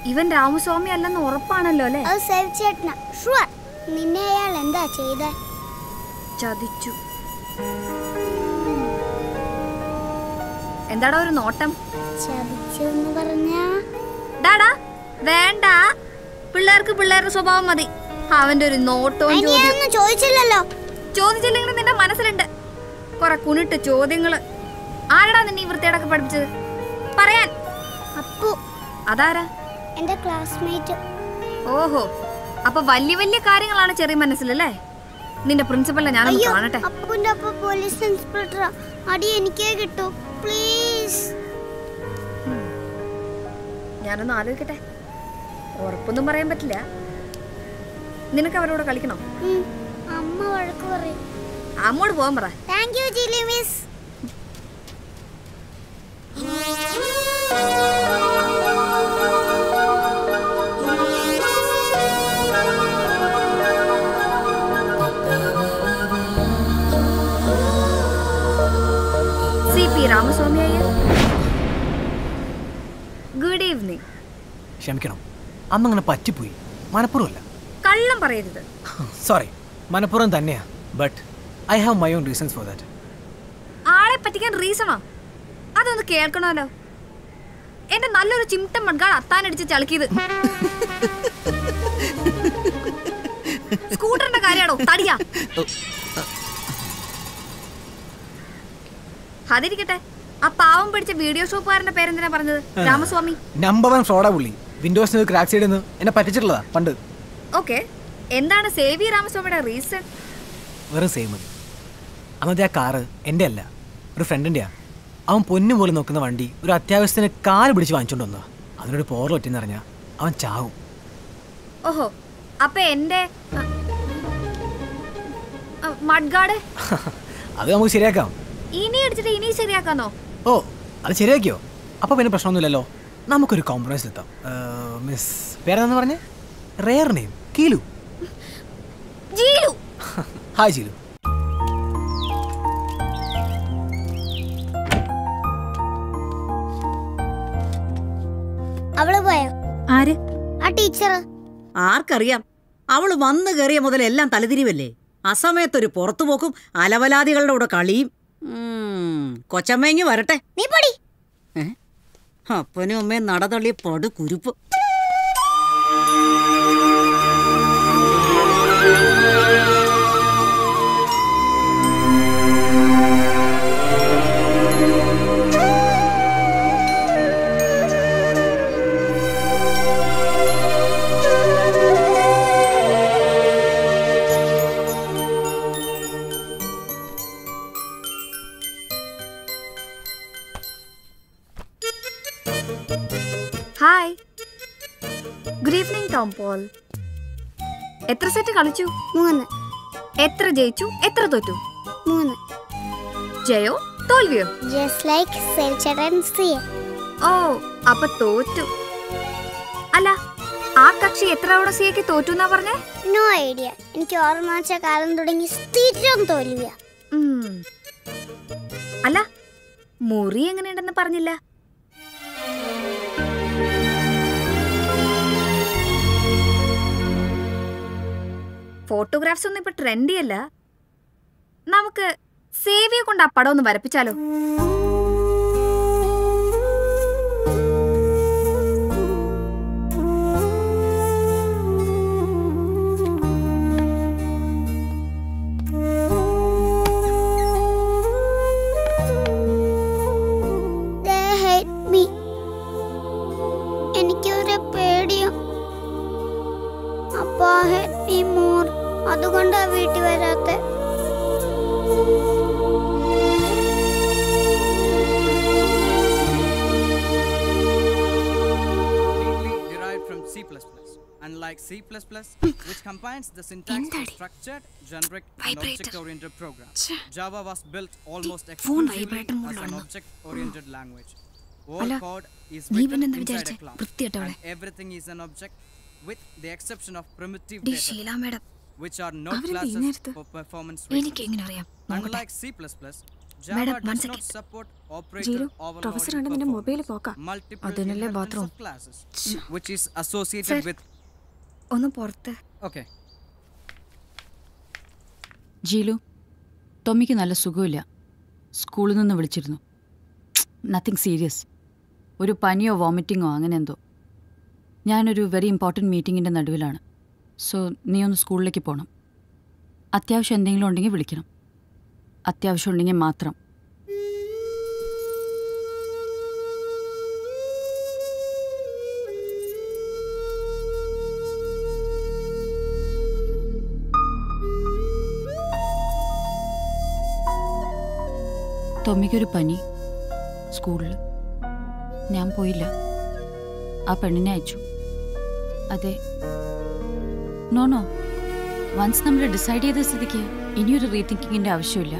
ഇവൻ രാമസ്വാമി അല്ലെന്ന് ഉറപ്പാണല്ലോ അല്ലേ? നിന്നെ അയാൾ എന്താ ചെയ്ത? ചതിച്ചു. എന്താടാ ഒരു നോട്ടം? ചതിച്ചെന്ന് പറഞ്ഞാ ഡാടാ വേണ്ട, പിള്ളേർക്ക് പിള്ളേരുടെ സ്വഭാവം മതി. അവന്റെ ഒരു നോട്ടവും ചോദിച്ചില്ലല്ലോ. ചോദിച്ചില്ലെങ്കിലും നിന്റെ മനസ്സിലുണ്ട് കൊറേ കുണിട്ട് ചോദ്യങ്ങള്. ആരടാ നിന്നെ ഈ വൃത്തിയോടൊക്കെ പഠിപ്പിച്ചത്? പറയാൻ. അപ്പു. അതാരാ? എന്റെ ക്ലാസ്മേറ്റ്. ഓഹോ, അപ്പൊ വലിയ വലിയ കാര്യങ്ങളാണ് ചെറിയ മനസ്സിലല്ലേ? നിന്റെ പ്രിൻസിപ്പലിനെ ഞാനൊന്ന് കാണട്ടെ. അപ്പുന്റെ അപ്പ പോലീസ് ഇൻസ്പെക്ടർ. അടി എനിക്കേ കിട്ടൂ പ്ലീസ്. ഞാനൊന്ന് ആലോചിക്കട്ടെ. ഉറപ്പൊന്നും പറയാൻ പറ്റില്ല. നിനക്ക് അവരോട് കളിക്കണോ? അമ്മ വഴക്ക് പറയും. അമ്മോട് പോകാൻ പറ. Thank you Jili miss. Ramaswami Iyer, good evening. ക്ഷമിക്കണം, അന്നങ്ങനെ പറ്റിപ്പോയി. മനപ്പുറമല്ല. കള്ളം പറയരുത്. സോറി, മനപ്പുറം തന്നെയാ. But I have my own reasons for that. ആളെ പറ്റിക്കാൻ റീസണോ? അതൊന്ന് കേൾക്കണമല്ലോ. എന്റെ നല്ലൊരു ചിമിട്ടം മൺകാട് അത്താനടിച്ച് ചളുക്കിയത് സ്കൂട്ടറിന്റെ കാര്യമാണോ? തടിയാ. അതിരിക്കട്ടെ, ആ പാവം പിടിച്ച വീഡിയോ ഷോപ്പുകാരന്റെ പേരെന്തിനാ പറഞ്ഞത്? രാമസ്വാമി. നമ്പർ 1 ഫ്രോഡാ പുള്ളി. വിൻഡോസിന് ക്രാക്ക് സൈഡിൽ നിന്ന് എന്നെ പറ്റിച്ചിട്ടുള്ളതാ പണ്ട്. ഓക്കെ, എന്താണ് സേവി രാമസ്വാമിയുടെ റീസൺ? വെറും സെയിം. അന്നത്തെ ആ കാറ് എൻ്റെ അല്ല, ഒരു ഫ്രണ്ടിൻ്റെയാ. അവൻ പൊന്നു പോലെ നോക്കുന്ന വണ്ടി ഒരു അത്യാവശ്യത്തിന് കാല് പിടിച്ച് വാങ്ങിച്ചോണ്ട് വന്നതാ. അതിനൊരു പോറൽ പറ്റിയെന്ന് പറഞ്ഞാൽ അവൻ ചാവും. ഓഹോ, അപ്പൊ എന്റെ മഡ്ഗാർഡ് അത് നമുക്ക് ശരിയാക്കാം. ഇനി അടിച്ചിട്ട് ഇനി ശരിയാക്കാന്നോ? ഓ, അത് ശരിയാക്കിയോ? അപ്പൊ പിന്നെ പ്രശ്നമൊന്നുമില്ലല്ലോ. നമുക്കൊരു കോംപ്രമൈസ് എത്താം. മിസ് പേരെന്ന് പറഞ്ഞേ? Rare name Keelu. Jeelu. Hi Jeelu. അവള് പോയോ? ആര്? ആ ടീച്ചർ. ആർക്കറിയാം. അവള് വന്നു കയറിയ മുതൽ എല്ലാം തലതിരിവല്ലേ. അസമയത്തൊരു പുറത്തുപോക്കും അലവലാദികളുടെ കൂടെ കളിയും. കൊച്ചമ്മ വരട്ടെ. നീ പൊടി. അപ്പനും അമ്മയും നടതള്ളി പടു കുരുപ്പ്. Hi, good evening Tom Paul. എത്ര സെറ്റ് കളിച്ചു? 3. എത്ര ജയിച്ചു, എത്ര തോറ്റു? 3. ജയോ തോൽവിയോ? Just like save children's day. ഓ, അപ്പൊ തോറ്റു. അല്ല, ആ കക്ഷി എത്ര തവണ സിയക്ക് തോറ്റു എന്നാ പറഞ്ഞേ? No idea. എനിക്ക് ഓർമ്മ വെച്ച കാലം തുടങ്ങി സ്ഥിരം തോൽവിയാ. അല്ല, മുറി എങ്ങനെയുണ്ടെന്ന് പറഞ്ഞില്ല. ഫോട്ടോഗ്രാഫ്സ് ഒന്നും ഇപ്പൊ ട്രെൻഡി അല്ല. നമുക്ക് സേവിയെ കൊണ്ട് ആ പടം ഒന്ന് വരപ്പിച്ചാലോ? എനിക്കൊരു പേടിയോ. അപ്പാ ഹേറ്റ് മീ മോർ. അതുകൊണ്ടാ വീട്ടിൽ വരാത്തെ. Unlike C++, which combines the syntax of structured, generic, and object-oriented programs, Java was built almost exclusively as an object-oriented language. All code is written inside a class, and everything is an object, with the exception of primitive data, which are not classes for performance reasons. Unlike C++, Madam, Java one does not second. support operator ജീരു, overloading professor കണ്ട് നിന്റെ mobile performance. പോക്കാ. Multiple അതിനല്ലേ inheritance bathroom. of classes, which is associated Sir. with. ഒന്ന് പുറത്ത്. Okay. ജീലു, ടോമിക്ക് നല്ല സുഖമില്ല. സ്കൂളിൽ നിന്ന് വിളിച്ചിരുന്നു. Nothing serious. ഒരു പനിയോ വോമിറ്റിങ്ങോ അങ്ങനെ എന്തോ. ഞാനൊരു വെരി ഇമ്പോർട്ടൻറ്റ് മീറ്റിങ്ങിൻ്റെ നടുവിലാണ്. സോ നീ ഒന്ന് സ്കൂളിലേക്ക് പോകണം. അത്യാവശ്യം എന്തെങ്കിലും ഉണ്ടെങ്കിൽ വിളിക്കണം. അത്യാവശ്യം ഉണ്ടെങ്കിൽ മാത്രം. ടോമിക്കൊരു പനി സ്കൂളിൽ. ഞാൻ പോയില്ല. ആ പെണ്ണിനെ അയച്ചു. അതെ. നോ വൺസ് നമ്മൾ ഡിസൈഡ് ചെയ്ത സ്ഥിതിക്ക് ഇനിയൊരു റീതിങ്കിങ്ങിൻ്റെ ആവശ്യമില്ല.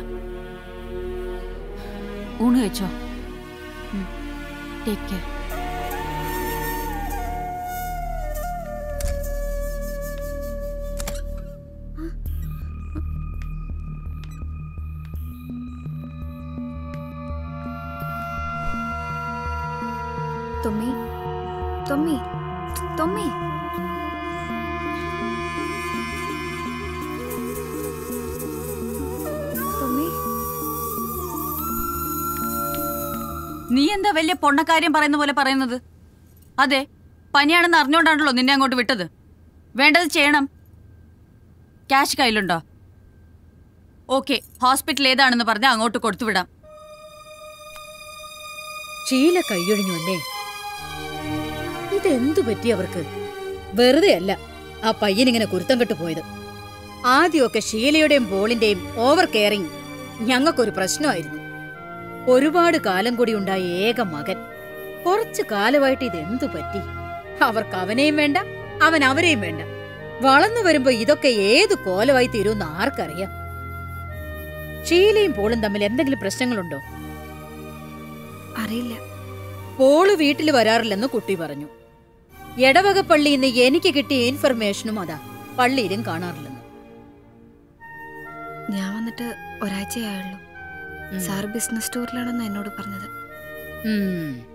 ഊണ് കഴിച്ചോ? Take care. തൊമ്മി തൊമ്മി തൊമ്മി തൊമ്മി നീ എന്താ വലിയ പൊണ്ണക്കാര്യം പറയുന്ന പോലെ പറയുന്നത്? അതെ, പനിയാണെന്ന് അറിഞ്ഞുകൊണ്ടാണല്ലോ നിന്നെ അങ്ങോട്ട് വിട്ടത്. വേണ്ടത് ചെയ്യണം. ക്യാഷ് കയ്യിലുണ്ടോ? ഓക്കെ, ഹോസ്പിറ്റൽ ഏതാണെന്ന് പറഞ്ഞാൽ അങ്ങോട്ട് കൊടുത്തുവിടാം. ശീല കൈയൊഴിഞ്ഞു അല്ലേ? ഇതെന്തു പറ്റി അവർക്ക്? വെറുതെ അല്ല ആ പയ്യനിങ്ങനെ കുരുത്തം കെട്ടു പോയത്. ആദ്യമൊക്കെ ഷീലയുടെയും പോളിന്റെയും ഓവർ കെയറിങ് ഞങ്ങൾക്കൊരു പ്രശ്നമായിരുന്നു. ഒരുപാട് കാലം കൂടി ഉണ്ടായ ഏക മകൻ. കുറച്ചു കാലമായിട്ട് ഇതെന്തു പറ്റി? അവർക്ക് അവനെയും വേണ്ട, അവൻ അവരെയും വേണ്ട. വളർന്നു വരുമ്പോ ഇതൊക്കെ ഏതു കോലമായി തീരുമെന്ന് ആർക്കറിയാം? ഷീലയും പോളും തമ്മിൽ എന്തെങ്കിലും പ്രശ്നങ്ങളുണ്ടോ? അറിയില്ല. പോള് വീട്ടിൽ വരാറില്ലെന്ന് കുട്ടി പറഞ്ഞു. എടവക പള്ളിയിൽ നിന്ന് എനിക്ക് കിട്ടിയ ഇൻഫർമേഷനും അതാ, പള്ളിയിലും കാണാറില്ലെന്ന്. ഞാൻ വന്നിട്ട് ഒരാഴ്ചയായുള്ളൂ. സാർ ബിസിനസ് ടൂറിലാണെന്ന് എന്നോട് പറഞ്ഞത്.